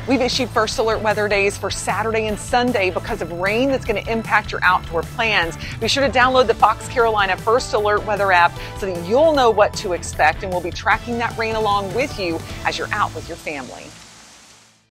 We've issued first alert weather days for Saturday and Sunday because of rain that's going to impact your outdoor plans. Be sure to download the Fox Carolina First Alert weather app so that you'll know what to expect, and we'll be tracking that rain along with you as you're out with your family.